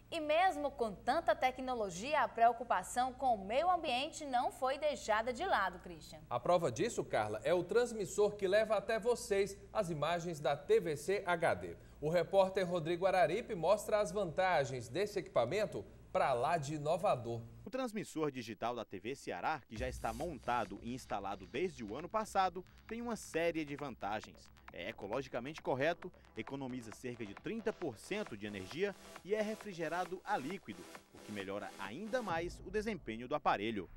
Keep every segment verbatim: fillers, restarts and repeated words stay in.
E mesmo com tanta tecnologia, a preocupação com o meio ambiente não foi deixada de lado, Christian. A prova disso, Carla, é o transmissor que leva até vocês as imagens da T V C H D. O repórter Rodrigo Araripe mostra as vantagens desse equipamento para lá de inovador. O transmissor digital da T V Ceará, que já está montado e instalado desde o ano passado, tem uma série de vantagens. É ecologicamente correto, economiza cerca de trinta por cento de energia e é refrigerado a líquido, o que melhora ainda mais o desempenho do aparelho.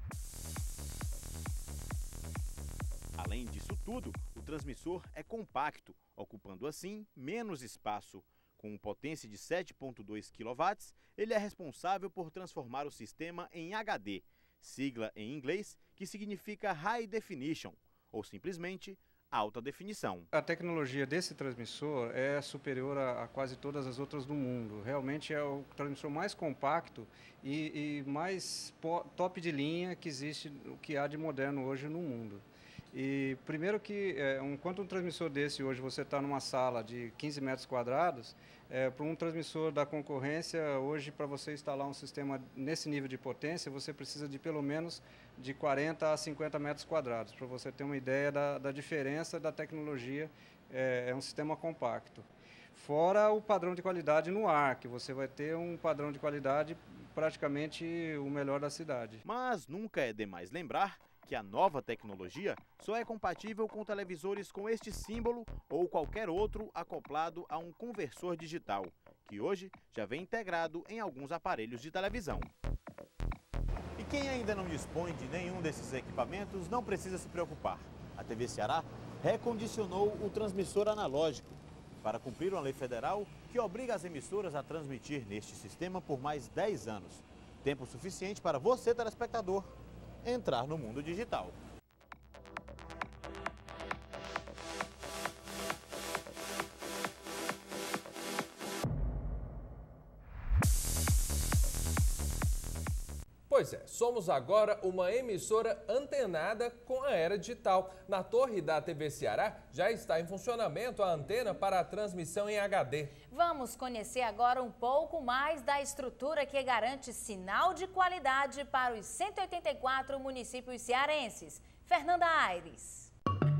Além disso tudo, o transmissor é compacto, ocupando assim menos espaço. Com potência de sete vírgula dois quilowatts, ele é responsável por transformar o sistema em H D, sigla em inglês que significa High Definition, ou simplesmente alta definição. A tecnologia desse transmissor é superior a, a quase todas as outras do mundo. Realmente é o transmissor mais compacto e, e mais top de linha que existe, o que há de moderno hoje no mundo. E primeiro que, é, enquanto um transmissor desse hoje você está numa sala de quinze metros quadrados, é, para um transmissor da concorrência, hoje para você instalar um sistema nesse nível de potência, você precisa de pelo menos de quarenta a cinquenta metros quadrados, para você ter uma ideia da, da diferença da tecnologia, é, é um sistema compacto. Fora o padrão de qualidade no ar, que você vai ter um padrão de qualidade praticamente o melhor da cidade. Mas nunca é demais lembrar que a nova tecnologia só é compatível com televisores com este símbolo ou qualquer outro acoplado a um conversor digital, que hoje já vem integrado em alguns aparelhos de televisão. E quem ainda não dispõe de nenhum desses equipamentos não precisa se preocupar. A T V Ceará recondicionou o transmissor analógico para cumprir uma lei federal que obriga as emissoras a transmitir neste sistema por mais dez anos. Tempo suficiente para você, telespectador, entrar no mundo digital. Pois é, somos agora uma emissora antenada com a era digital. Na torre da T V Ceará já está em funcionamento a antena para a transmissão em H D. Vamos conhecer agora um pouco mais da estrutura que garante sinal de qualidade para os cento e oitenta e quatro municípios cearenses. Fernanda Aires.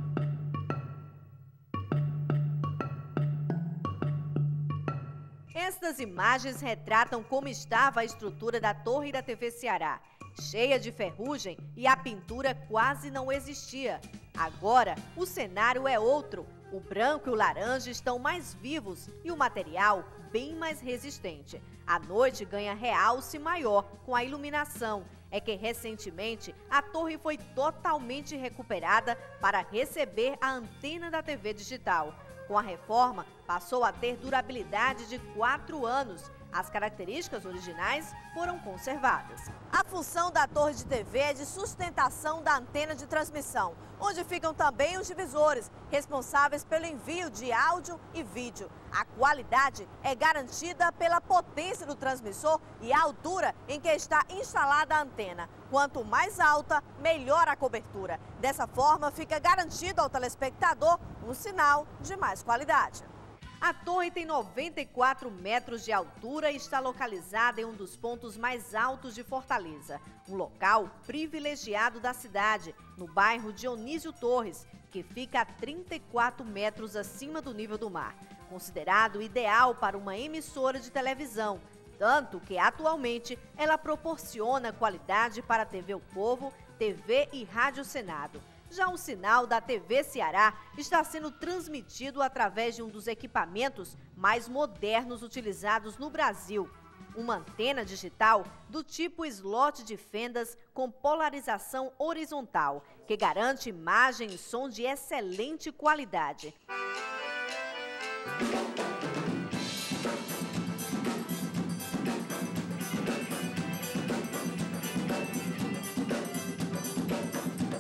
Estas imagens retratam como estava a estrutura da torre da T V Ceará, cheia de ferrugem e a pintura quase não existia. Agora, o cenário é outro. O branco e o laranja estão mais vivos e o material bem mais resistente. A noite ganha realce maior com a iluminação. É que recentemente a torre foi totalmente recuperada para receber a antena da T V digital. Com a reforma, passou a ter durabilidade de quatro anos. As características originais foram conservadas. A função da torre de T V é de sustentação da antena de transmissão, onde ficam também os divisores, responsáveis pelo envio de áudio e vídeo. A qualidade é garantida pela potência do transmissor e a altura em que está instalada a antena. Quanto mais alta, melhor a cobertura. Dessa forma, fica garantido ao telespectador um sinal de mais qualidade. A torre tem noventa e quatro metros de altura e está localizada em um dos pontos mais altos de Fortaleza, um local privilegiado da cidade, no bairro Dionísio Torres, que fica a trinta e quatro metros acima do nível do mar, considerado ideal para uma emissora de televisão, tanto que atualmente ela proporciona qualidade para a T V O Povo, T V e Rádio Senado. Já o sinal da T V Ceará está sendo transmitido através de um dos equipamentos mais modernos utilizados no Brasil. Uma antena digital do tipo slot de fendas com polarização horizontal, que garante imagem e som de excelente qualidade.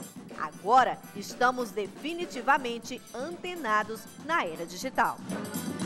Agora estamos definitivamente antenados na era digital.